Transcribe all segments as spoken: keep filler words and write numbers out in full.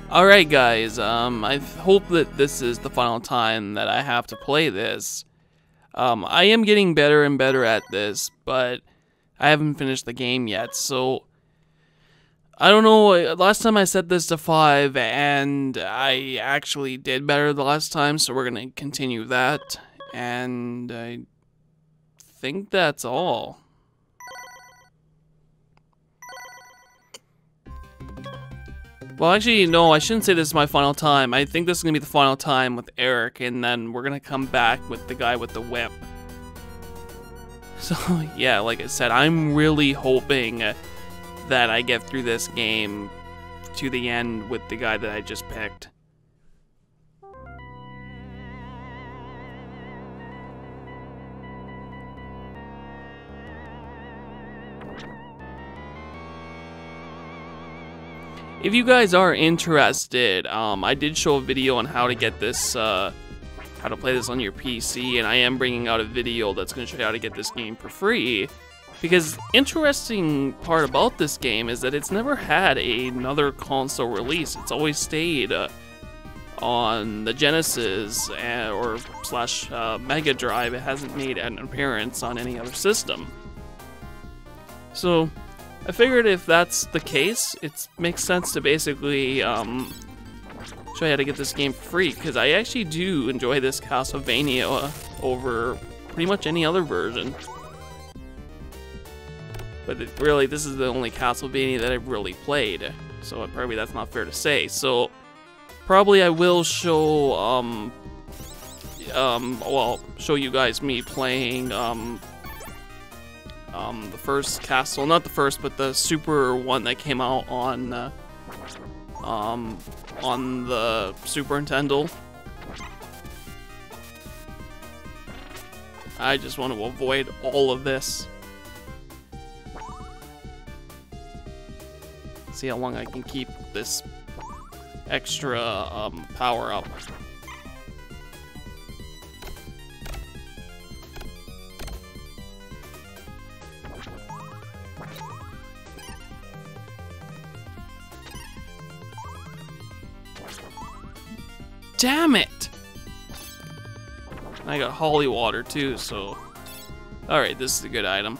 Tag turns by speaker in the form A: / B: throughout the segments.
A: Alright guys, um, I hope that this is the final time that I have to play this. Um, I am getting better and better at this, but I haven't finished the game yet, so I don't know. Last time I set this to five, and I actually did better the last time, so we're gonna continue that, and I think that's all. Well, actually, no, I shouldn't say this is my final time. I think this is going to be the final time with Eric, and then we're going to come back with the guy with the whip. So, yeah, like I said, I'm really hoping that I get through this game to the end with the guy that I just picked. If you guys are interested, um, I did show a video on how to get this, uh, how to play this on your P C, and I am bringing out a video that's going to show you how to get this game for free. Because interesting part about this game is that it's never had a, another console release. It's always stayed uh, on the Genesis uh, or slash uh, Mega Drive. It hasn't made an appearance on any other system. So I figured if that's the case, it makes sense to basically um, show you how to get this game for free, because I actually do enjoy this Castlevania over pretty much any other version. But it, really, this is the only Castlevania that I've really played, so probably that's not fair to say. So probably I will show, um, um, well, show you guys me playing, um, Um, the first Castle, not the first, but the Super one that came out on, uh, um, on the Super Nintendo. I just want to avoid all of this. See how long I can keep this extra, um, power up. Damn it! I got holy water too, so... Alright, this is a good item.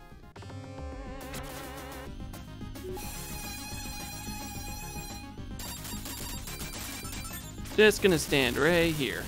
A: Just gonna stand right here.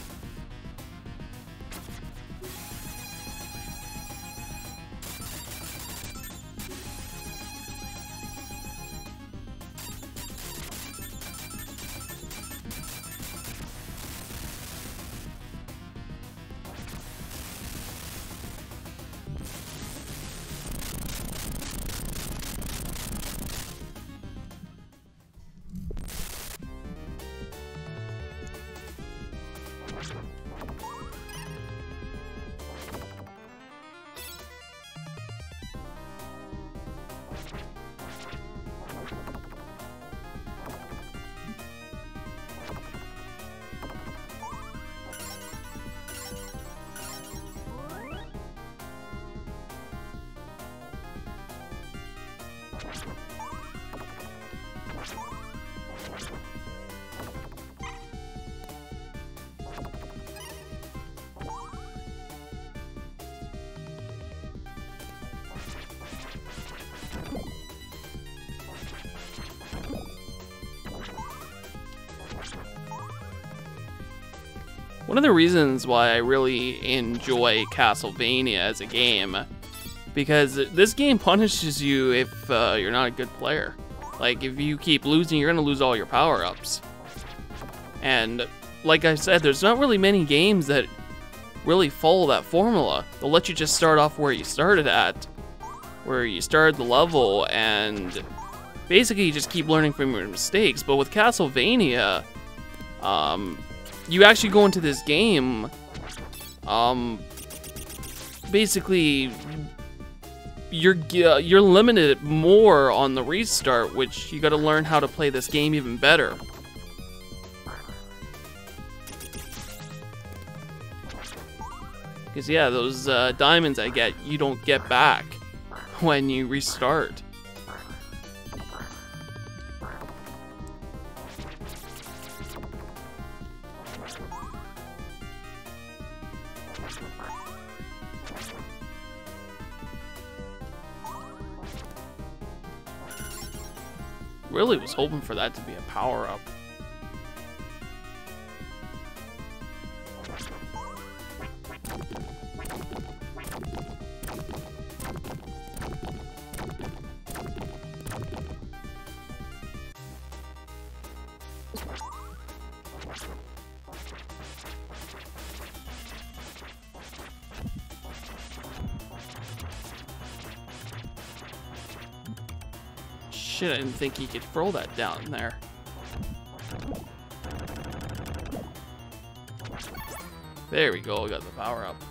A: One of the reasons why I really enjoy Castlevania as a game, because this game punishes you if uh, you're not a good player. Like, if you keep losing, you're gonna lose all your power-ups. And like I said, there's not really many games that really follow that formula. They'll let you just start off where you started at, where you started the level, and basically you just keep learning from your mistakes. But with Castlevania, um, you actually go into this game, um, basically, you're uh, you're limited more on the restart, which you got to learn how to play this game even better. Because yeah, those uh, diamonds I get, you don't get back when you restart. Really was hoping for that to be a power-up. Shit, I didn't think he could throw that down there. There we go, got the power up.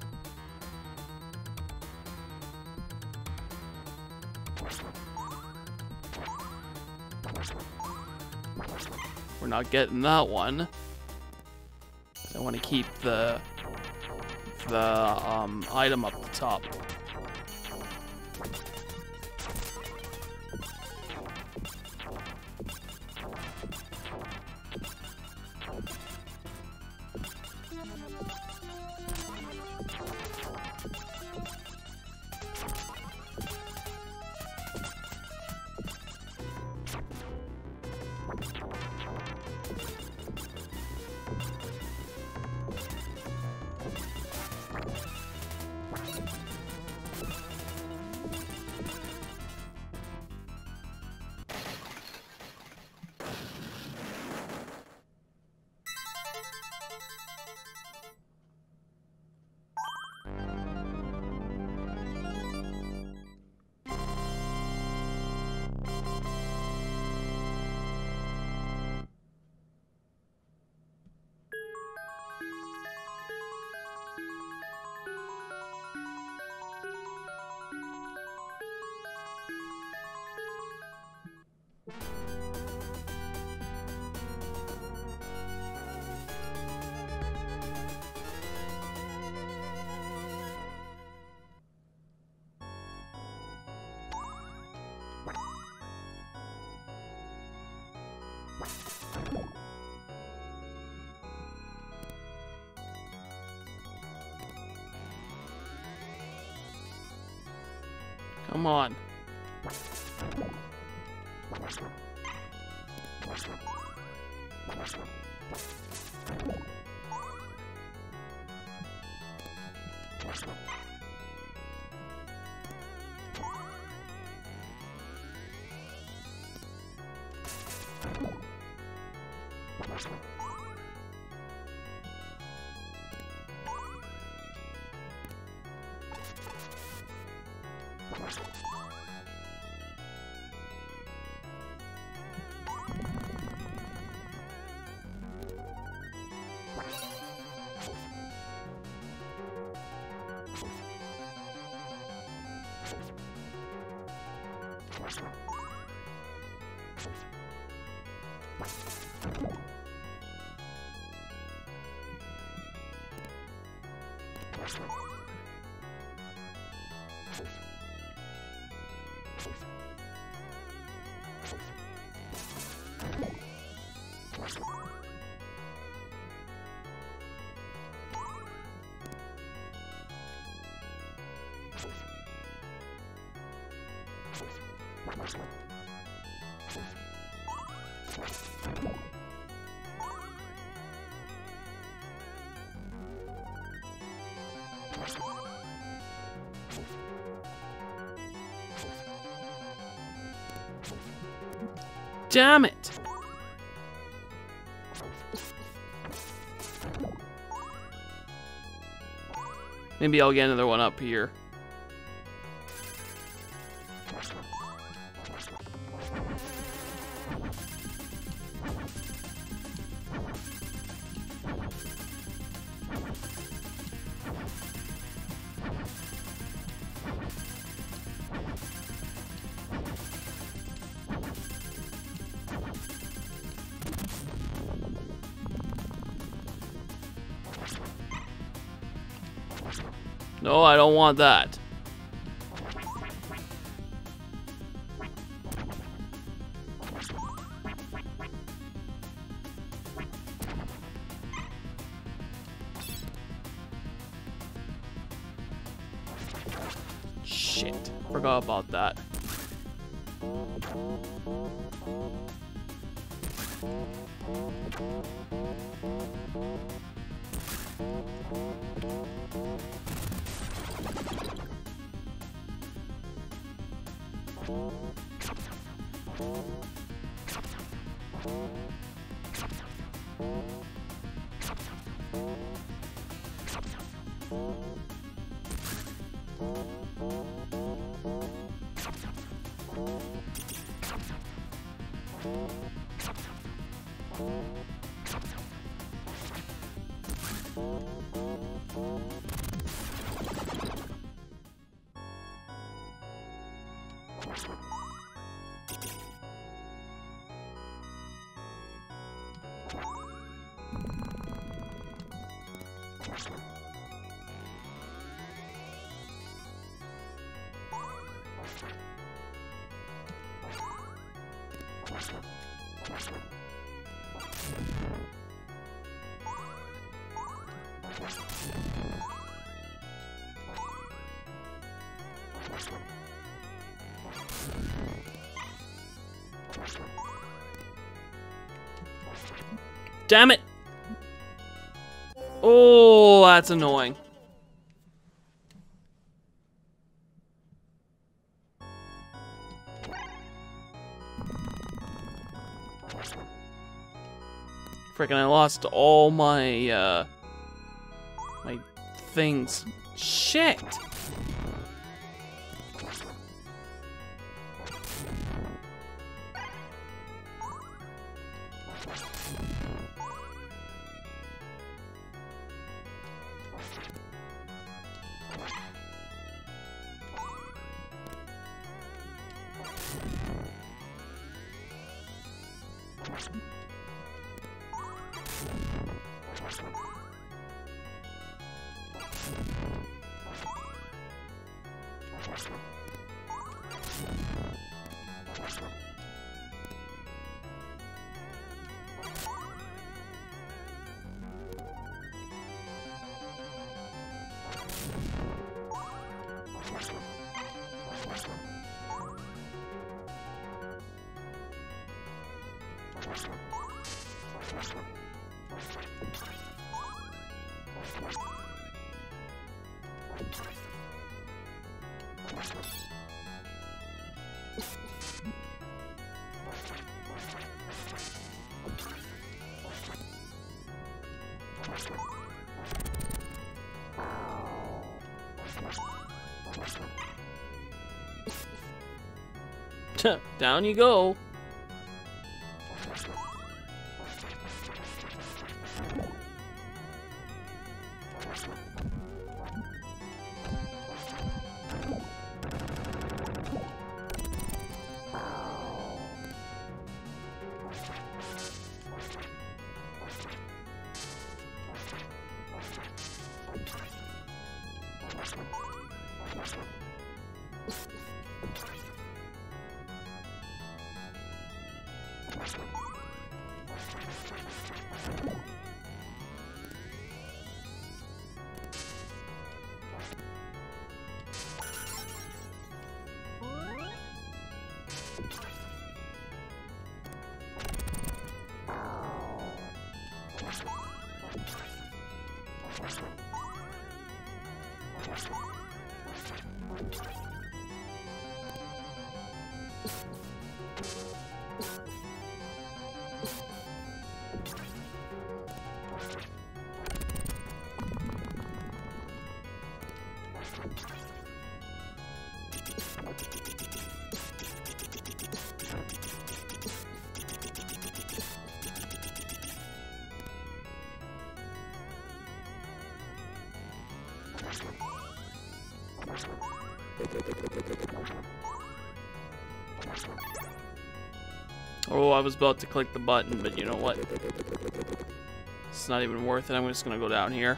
A: We're not getting that one. So I want to keep the the um, item up the top. Come on. Damn it! Maybe I'll get another one up here. No, I don't want that. Shit, forgot about that. Damn it! Oh, that's annoying. Frickin', I lost all my, uh, my things. Shit! Down you go. Oh, I was about to click the button, but you know what? It's not even worth it. I'm just gonna go down here.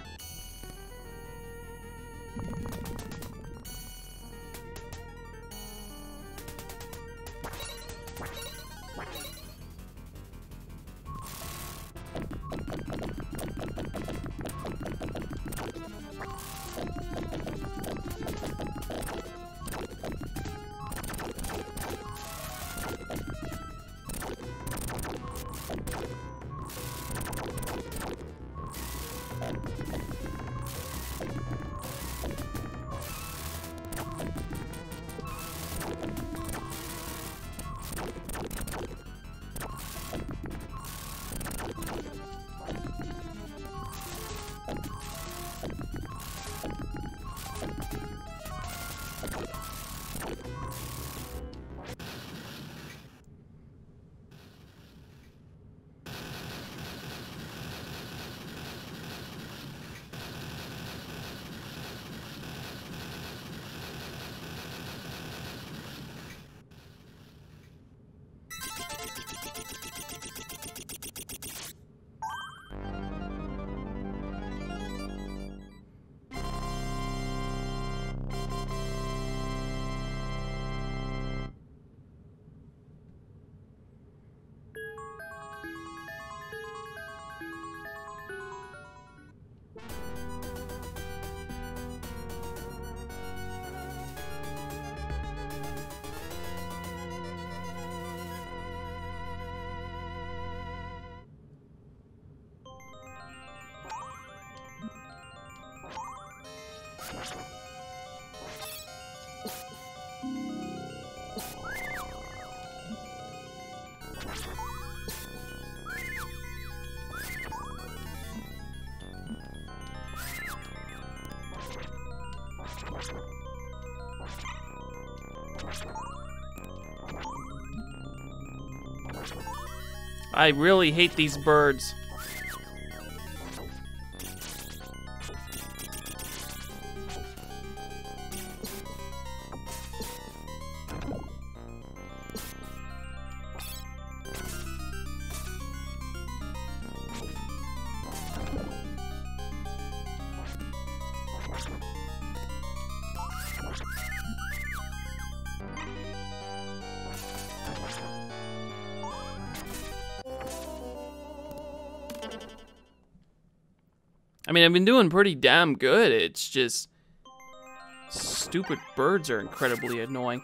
A: I really hate these birds. I mean, I've been doing pretty damn good. It's just stupid birds are incredibly annoying.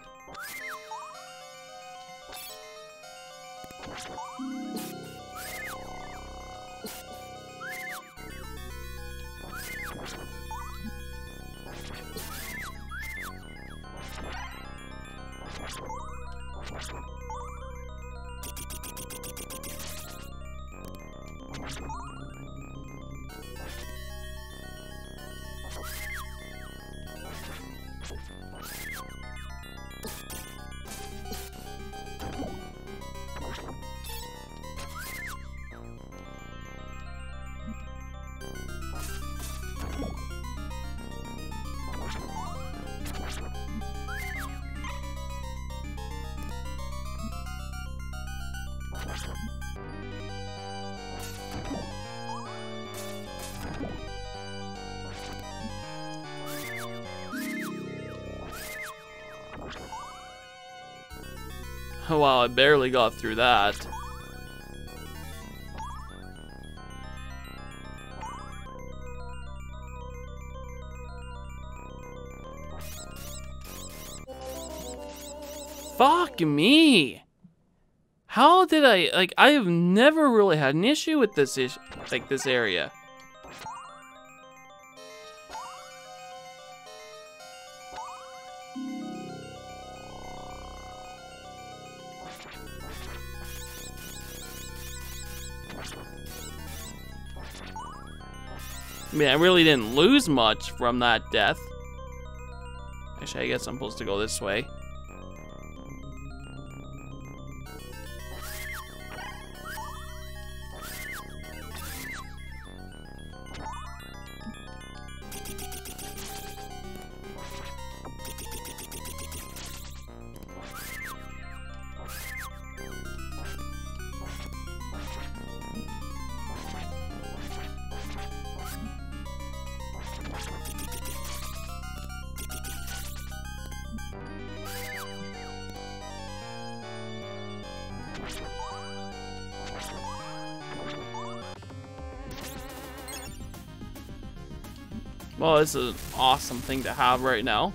A: Oh, wow, I barely got through that. Fuck me! How did I, like, I have never really had an issue with this issue, like, this area. I mean, I really didn't lose much from that death. Actually, I guess I'm supposed to go this way. Well, this is an awesome thing to have right now.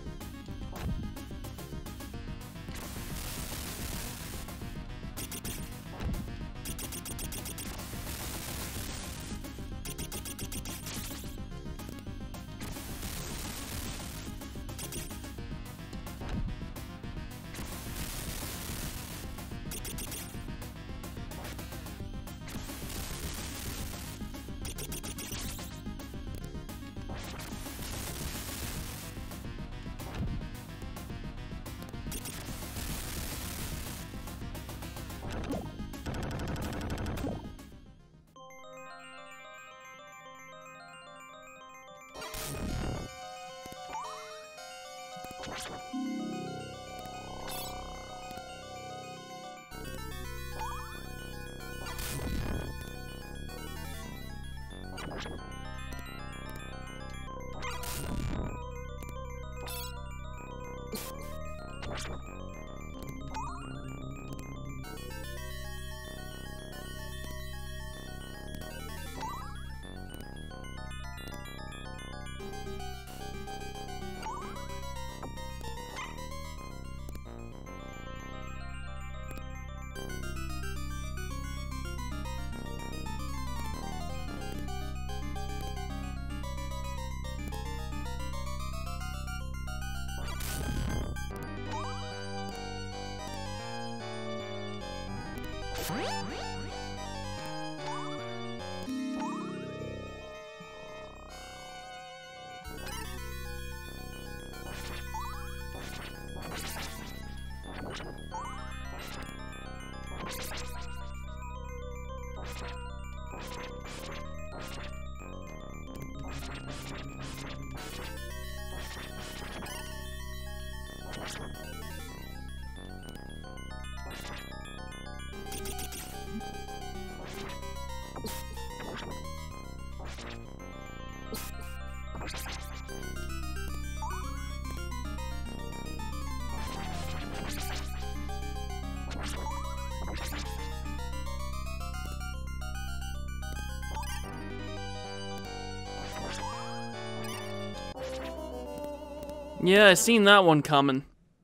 A: Yeah, I seen that one coming.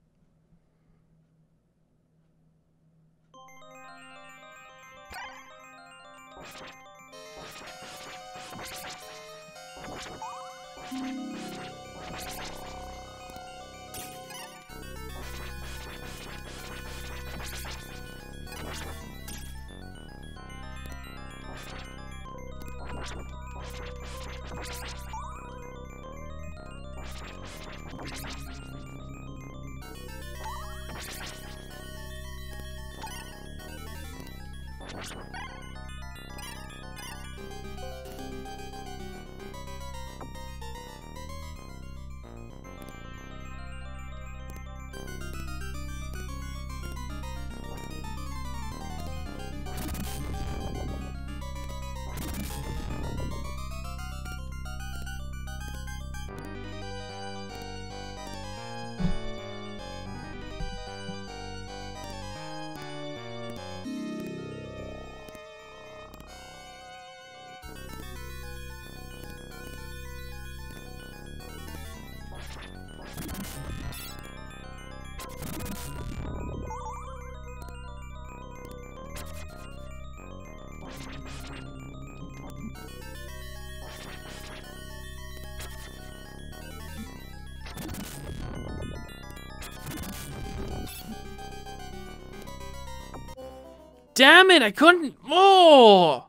A: Damn it, I couldn't. Oh!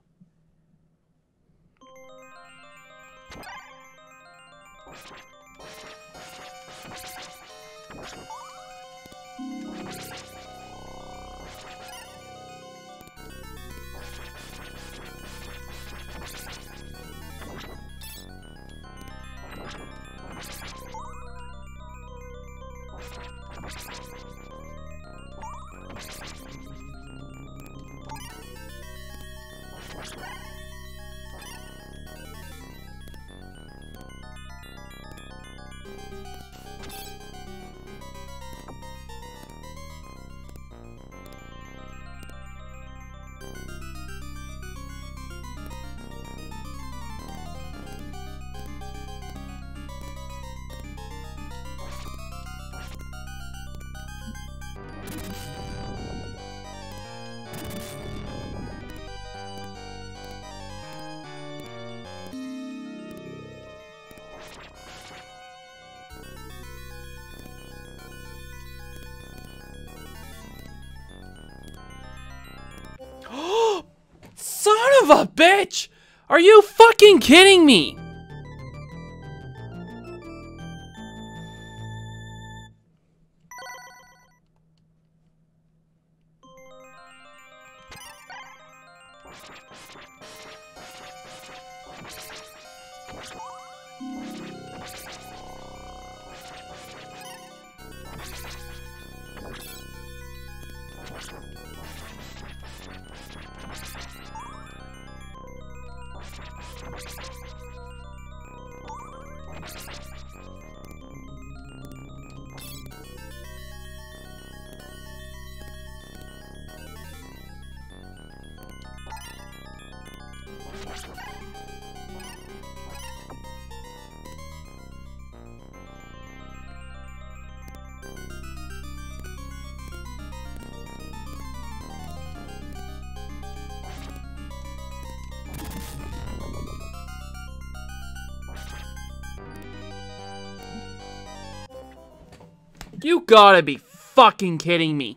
A: Son of a bitch! Are you fucking kidding me? You gotta be fucking kidding me.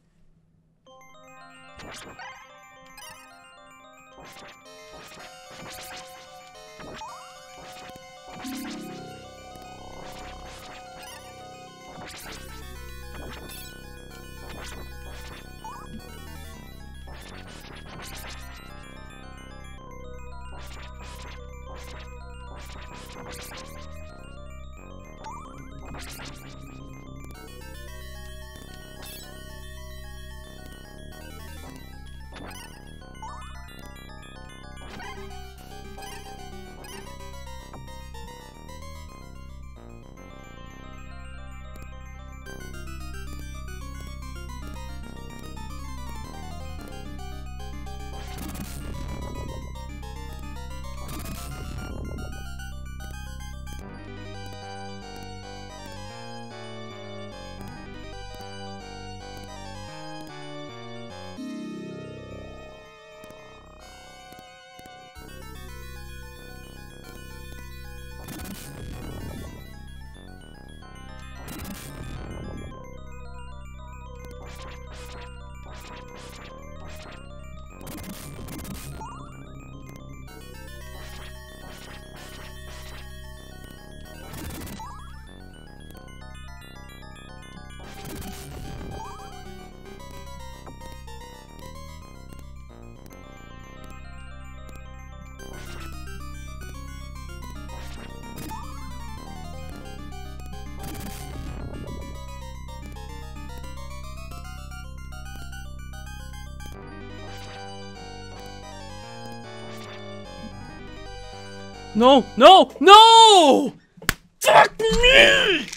A: No, no, no! Fuck me!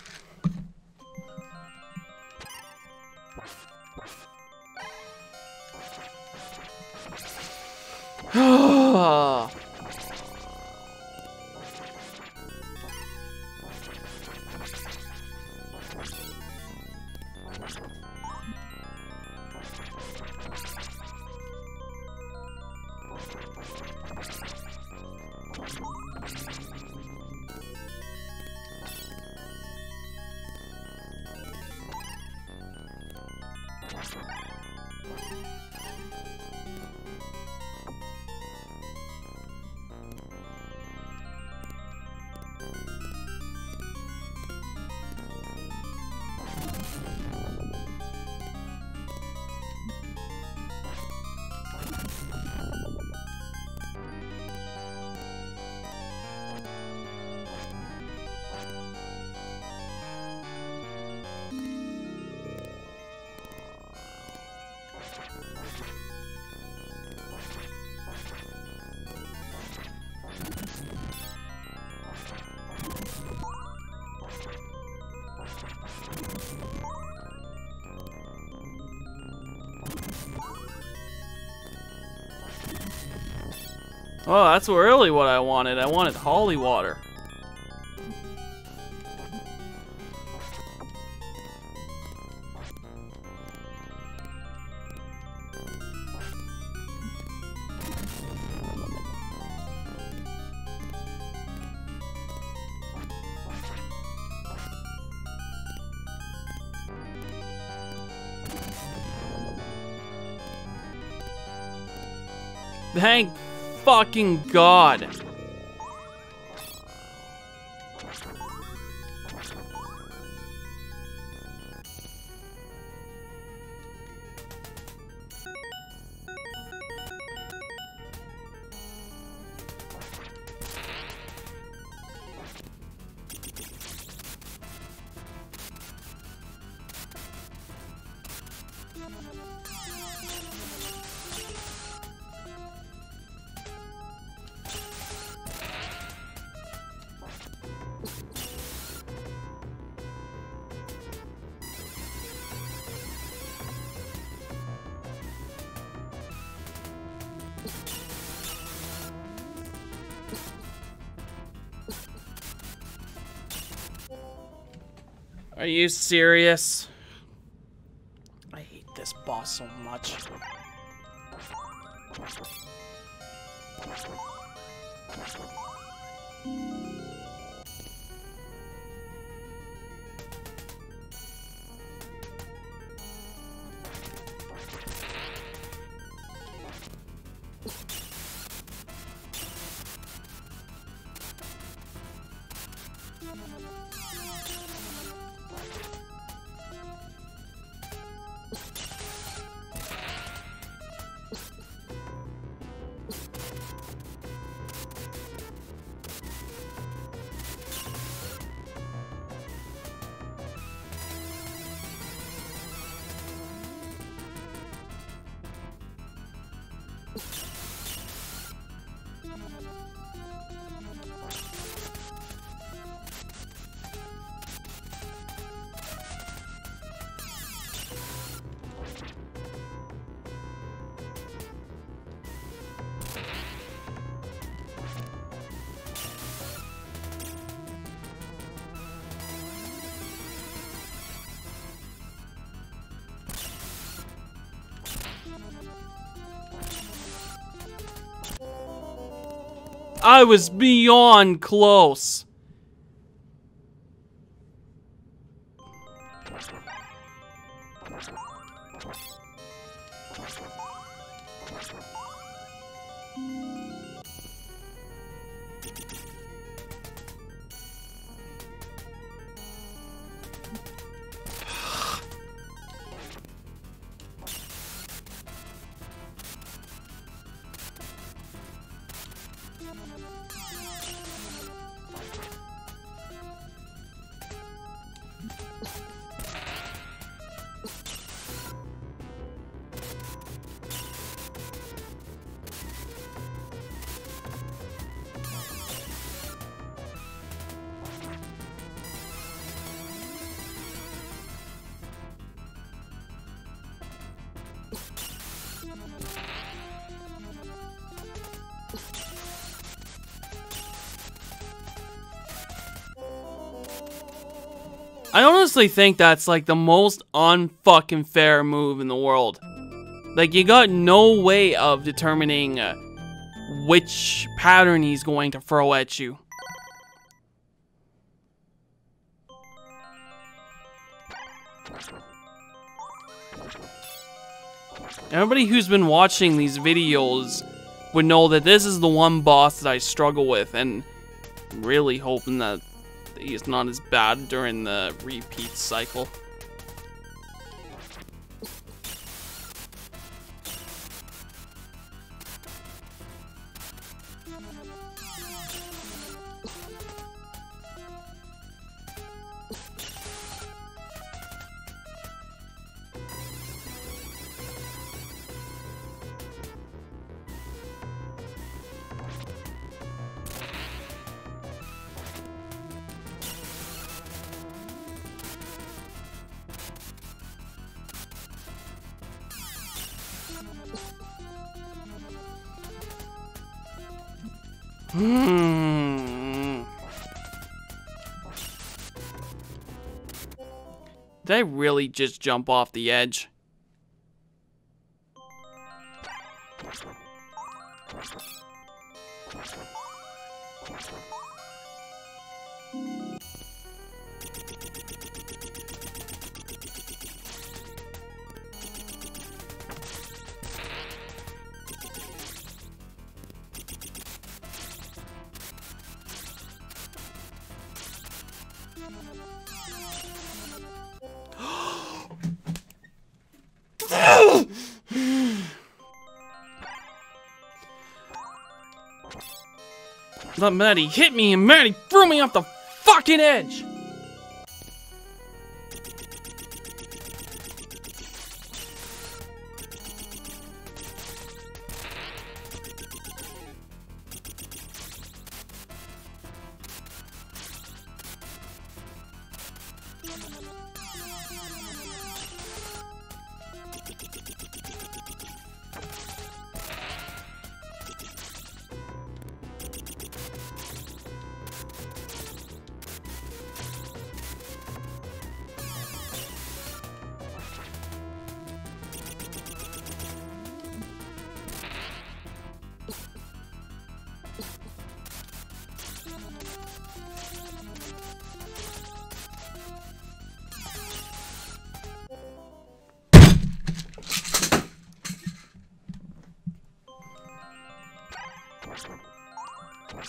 A: Oh, that's really what I wanted. I wanted holy water. Thank fucking God. Are you serious? I hate this boss so much. I was beyond close. I honestly think that's like the most unfucking fair move in the world. Like, you got no way of determining uh, which pattern he's going to throw at you. Everybody who's been watching these videos would know that this is the one boss that I struggle with, and I'm really hoping that he's not as bad during the repeat cycle. Hmm. Did I really just jump off the edge? But Maddie hit me and Maddie threw me off the fucking edge!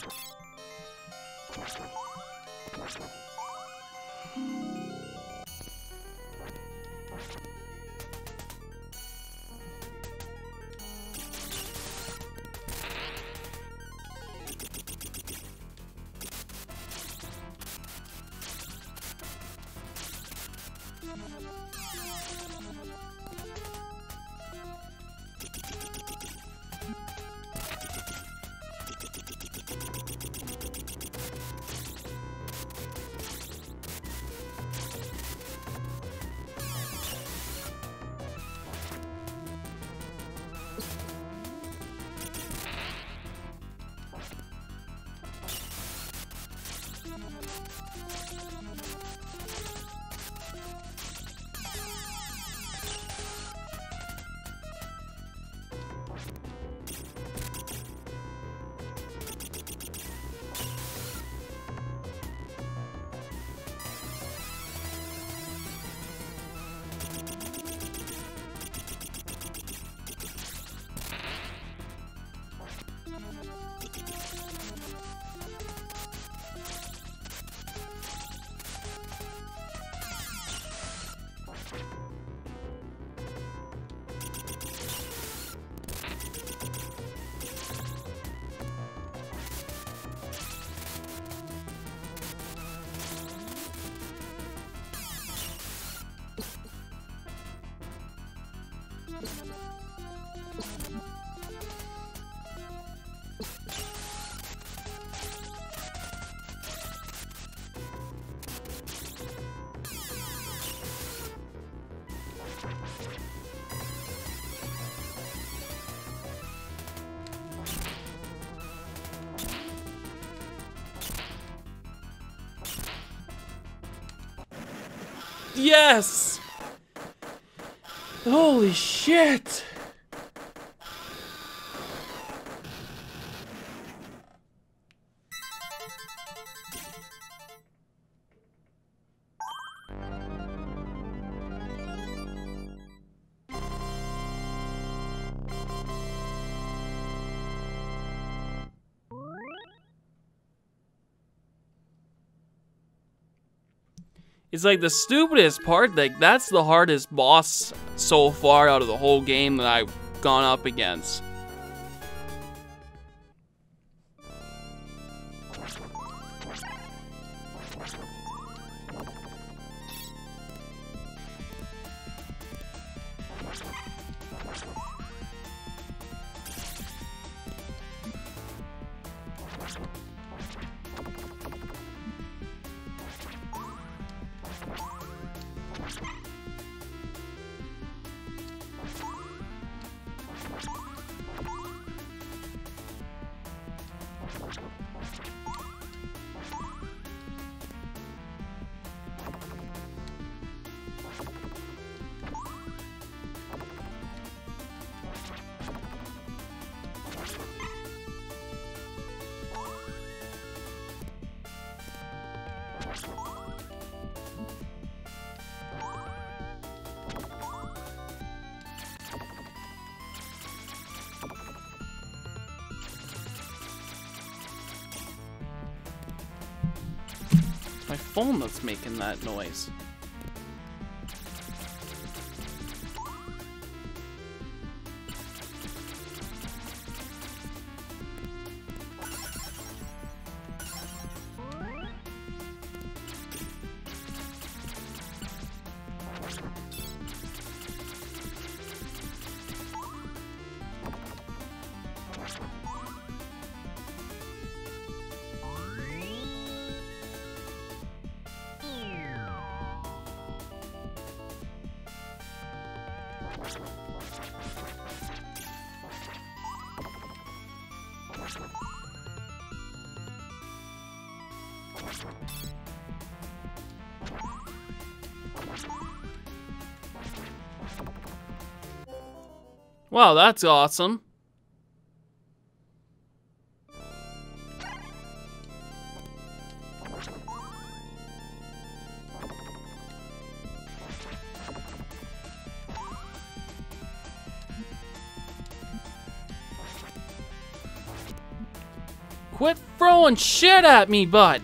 A: Yes! Holy shit! It's like the stupidest part, like that's the hardest boss so far out of the whole game that I've gone up against. My phone that's making that noise. Wow, that's awesome. Quit throwing shit at me, bud.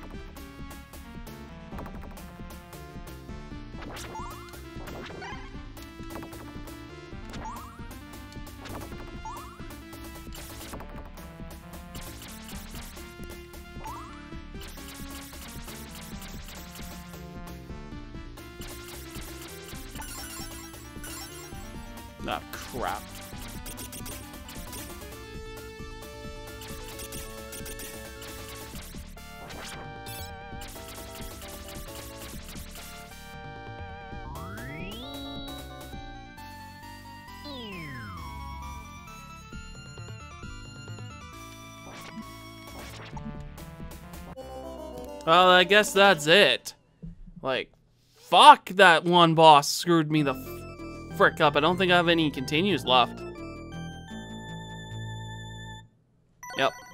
A: Ah, crap. Well, I guess that's it. Like, fuck, that one boss screwed me the frick up. I don't think I have any continues left. Yep.